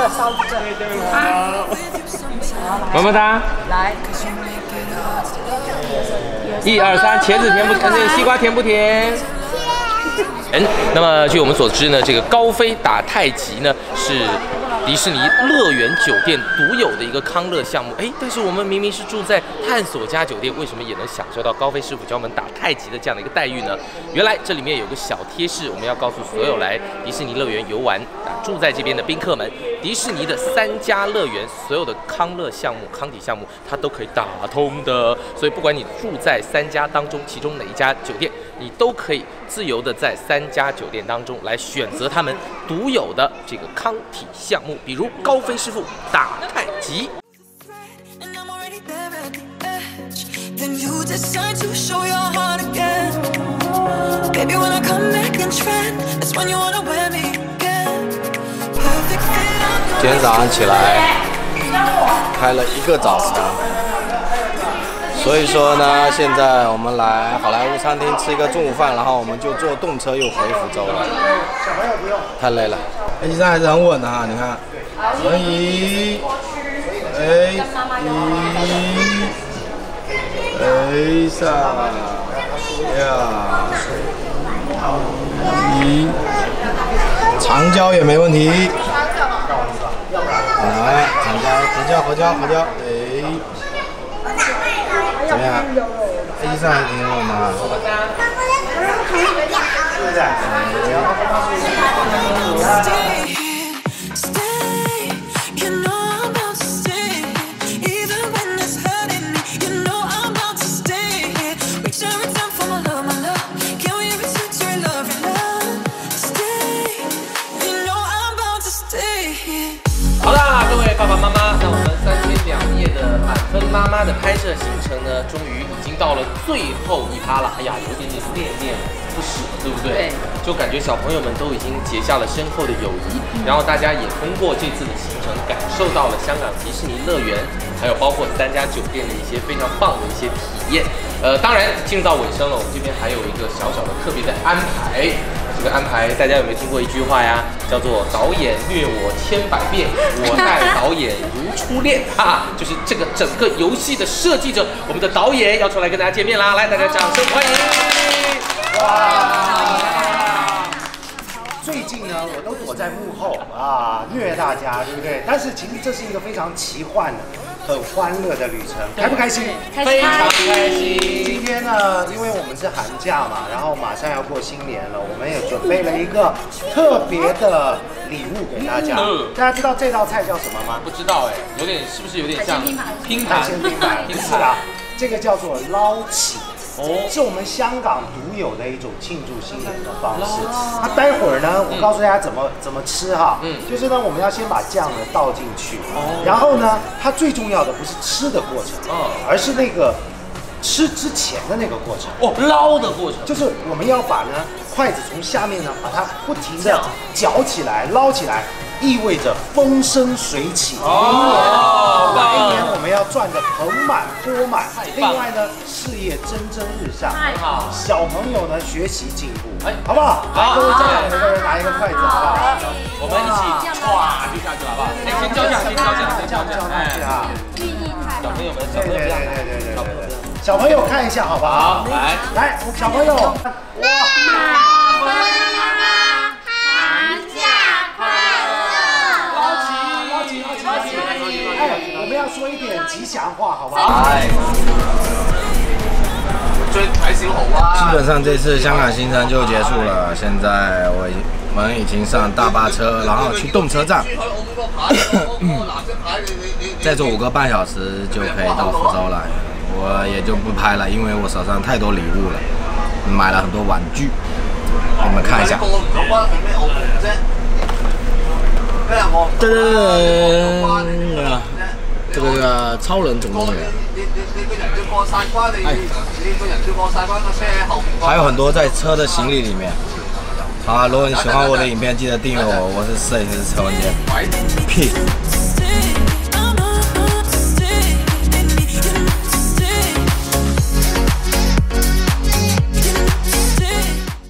这烧这。 么么哒。 来。 1、2、3，茄子甜不？那个西瓜甜不甜？那么据我们所知呢，这个高飞打太极呢是迪士尼乐园酒店独有的一个康乐项目。但是我们明明是住在探索家酒店，为什么也能享受到高飞师傅教我们打太极的这样的一个待遇呢？原来这里面有个小贴士，我们要告诉所有来迪士尼乐园游玩住在这边的宾客们，迪士尼的3家乐园所有的康乐项目、康体项目，它都可以打通的。所以不管你住在3家当中，其中哪一家酒店，你都可以自由的在3家酒店当中来选择他们独有的这个康体项目，比如高飞师傅打太极。 今天早上起来开了1个早晨，所以说呢，现在我们来好莱坞餐厅吃一个中午饭，然后我们就坐动车又回福州了。太累了，飞机上还是很稳的哈，你看，轮椅，上呀，长焦也没问题。来，长焦，合焦，怎么样？飞机上还挺稳的啊。 好啦，各位爸爸妈妈，那我们3天2夜的满分妈妈的拍摄行程呢，终于已经到了最后一趴了。有点恋恋不舍，对不对？对，就感觉小朋友们都已经结下了深厚的友谊，然后大家也通过这次的行程，感受到了香港迪士尼乐园，还有包括3家酒店的一些非常棒的一些体验。当然进入到尾声了，我们这边还有一个小小的特别的安排。这个安排大家有没有听过一句话呀？叫做导演虐我1000百遍，我待导演如初恋就是这个整个游戏的设计者，我们的导演要出来跟大家见面啦！来，大家掌声欢迎！ 哇！最近呢，我都躲在幕后虐大家，对不对？但是其实这是一个非常奇幻的、很欢乐的旅程，开不开心？ 非常开心。 今天呢，因为我们是寒假嘛，然后马上要过新年了，我们也准备了一个特别的礼物给大家。大家知道这道菜叫什么吗？ 不知道是不是有点像拼盘？ 不是啦，这个叫做捞起。是我们香港独有的一种庆祝新年的方式。那待会儿呢，我告诉大家怎么吃哈。就是呢，我们要先把酱呢倒进去，然后呢，它最重要的不是吃的过程，而是那个吃之前的那个过程。 捞的过程， 就是我们要把呢筷子从下面呢把它不停的搅起来、捞起来。意味着风生水起，来年我们要赚得盆满钵满。另外呢，事业蒸蒸日上，小朋友呢学习进步，好不好？来，各位家长每个人拿一个筷子，好不好？ 我们一起唰就下去了，好不好？先交下，小朋友们，对， 小朋友看一下，好不好？来，小朋友，哇！我们要说一点吉祥话，好不好？ 基本上这次香港行程就结束了，现在我们已经上大巴车，然后去动车站，再坐5个半小时就可以到福州了。我也就不拍了，因为我手上太多礼物了，买了很多玩具，给你们看一下。这个超人总动员，还有很多在车的行李里面。好，如果你喜欢我的影片，记得订阅我，我是摄影师陈文杰。Peace。